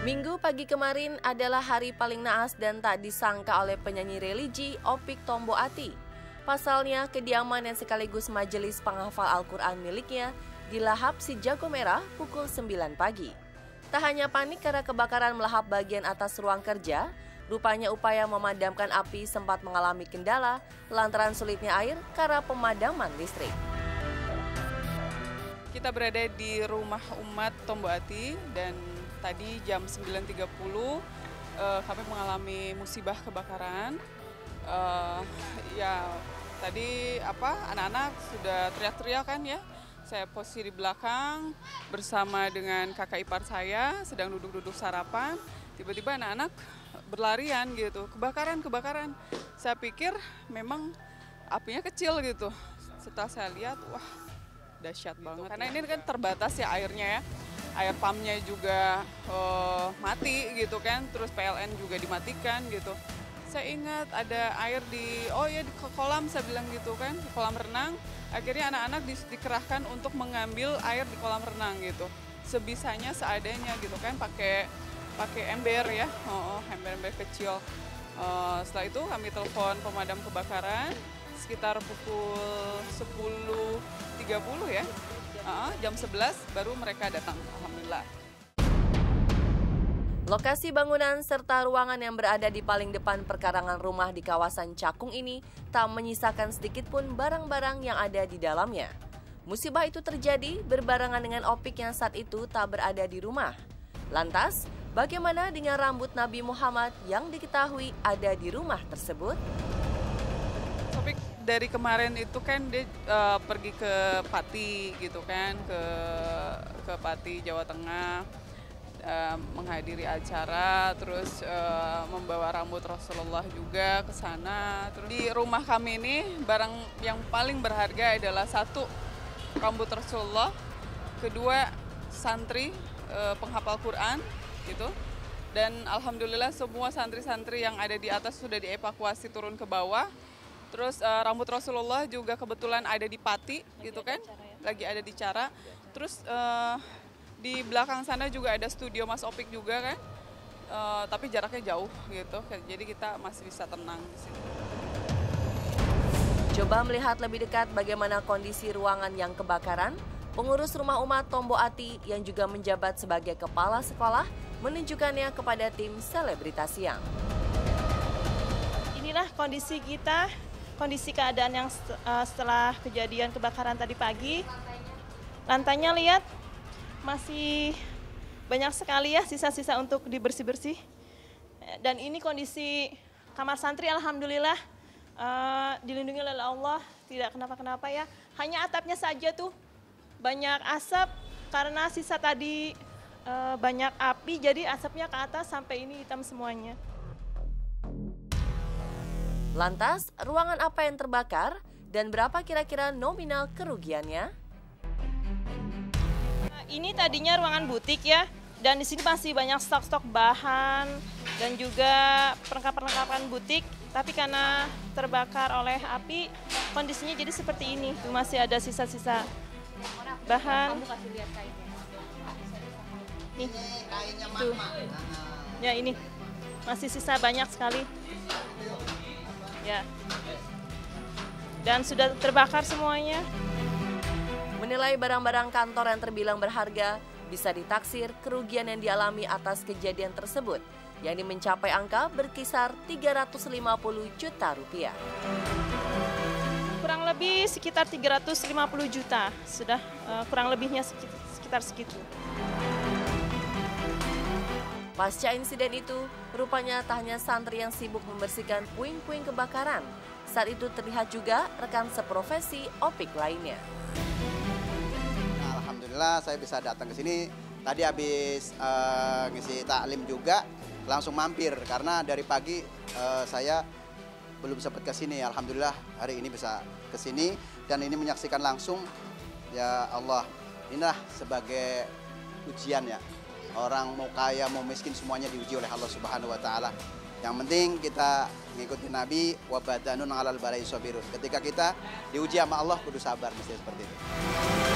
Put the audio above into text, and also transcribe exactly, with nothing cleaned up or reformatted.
Minggu pagi kemarin adalah hari paling naas dan tak disangka oleh penyanyi religi Opik Tombo Ati. Pasalnya, kediaman yang sekaligus majelis penghafal Al-Quran miliknya dilahap si jago merah pukul sembilan pagi. Tak hanya panik karena kebakaran melahap bagian atas ruang kerja, rupanya upaya memadamkan api sempat mengalami kendala lantaran sulitnya air karena pemadaman listrik. Kita berada di rumah umat Tombo Ati dan tadi jam sembilan tiga puluh uh, kami mengalami musibah kebakaran. Uh, ya tadi apa anak-anak sudah teriak-teriak kan ya. Saya posisi di belakang bersama dengan kakak ipar saya sedang duduk-duduk sarapan. Tiba-tiba anak-anak berlarian gitu, kebakaran, kebakaran. Saya pikir memang apinya kecil gitu. Setelah saya lihat, wah dahsyat banget. Karena ini kan terbatas ya airnya ya. Air pumpnya juga uh, mati gitu kan, terus P L N juga dimatikan gitu. Saya ingat ada air di, oh ya di kolam saya bilang gitu kan, di kolam renang. Akhirnya anak-anak di, dikerahkan untuk mengambil air di kolam renang gitu. Sebisanya seadanya gitu kan, pakai pakai ember ya, oh, ember-ember kecil. Uh, setelah itu kami telepon pemadam kebakaran sekitar pukul sepuluh tiga puluh ya. Uh, jam sebelas baru mereka datang, alhamdulillah. Lokasi bangunan serta ruangan yang berada di paling depan perkarangan rumah di kawasan Cakung ini tak menyisakan sedikit pun barang-barang yang ada di dalamnya. Musibah itu terjadi berbarengan dengan Opik yang saat itu tak berada di rumah. Lantas, bagaimana dengan rambut Nabi Muhammad yang diketahui ada di rumah tersebut? Opik dari kemarin itu kan dia uh, pergi ke Pati gitu kan, ke ke Pati Jawa Tengah, uh, menghadiri acara, terus uh, membawa rambut Rasulullah juga ke sana. Terus di rumah kami ini barang yang paling berharga adalah satu rambut Rasulullah, kedua santri uh, penghafal Quran gitu. Dan alhamdulillah semua santri-santri yang ada di atas sudah dievakuasi turun ke bawah. Terus uh, rambut Rasulullah juga kebetulan ada di Pati gitu kan, lagi ada di Cara. Terus uh, di belakang sana juga ada studio Mas Opik juga kan, uh, tapi jaraknya jauh gitu, jadi kita masih bisa tenang di situ. Coba melihat lebih dekat bagaimana kondisi ruangan yang kebakaran, pengurus rumah umat Tombo Ati yang juga menjabat sebagai kepala sekolah menunjukkannya kepada tim selebritas siang. Inilah kondisi kita. Kondisi keadaan yang setelah kejadian kebakaran tadi pagi. Lantainya lihat masih banyak sekali ya sisa-sisa untuk dibersih-bersih. Dan ini kondisi kamar santri alhamdulillah uh, dilindungi oleh Allah, tidak kenapa-kenapa ya. Hanya atapnya saja tuh banyak asap karena sisa tadi uh, banyak api, jadi asapnya ke atas sampai ini hitam semuanya. Lantas, ruangan apa yang terbakar dan berapa kira-kira nominal kerugiannya? Ini tadinya ruangan butik ya, dan di sini masih banyak stok-stok bahan dan juga perlengkapan-perlengkapan butik. Tapi karena terbakar oleh api, kondisinya jadi seperti ini. Tuh masih ada sisa-sisa bahan. Kamu kasih lihat kainnya. Nih, tuh. Ya ini, masih sisa banyak sekali. Ya, dan sudah terbakar semuanya. Menilai barang-barang kantor yang terbilang berharga, bisa ditaksir kerugian yang dialami atas kejadian tersebut, yakni mencapai angka berkisar tiga ratus lima puluh juta rupiah. Kurang lebih sekitar tiga ratus lima puluh juta, sudah uh, kurang lebihnya sekitar, sekitar segitu. Pasca insiden itu, rupanya tak hanya santri yang sibuk membersihkan puing-puing kebakaran. Saat itu terlihat juga rekan seprofesi Opik lainnya. Nah, alhamdulillah saya bisa datang ke sini. Tadi habis uh, ngisi taklim juga, langsung mampir. Karena dari pagi uh, saya belum sempat ke sini. Alhamdulillah hari ini bisa ke sini dan ini menyaksikan langsung. Ya Allah, inilah sebagai ujian ya. Orang mau kaya, mau miskin, semuanya diuji oleh Allah Subhanahu wa Ta'ala. Yang penting kita mengikuti Nabi, wa badanun alal balai sabirun. Ketika kita diuji sama Allah, kudu sabar, mesti seperti itu.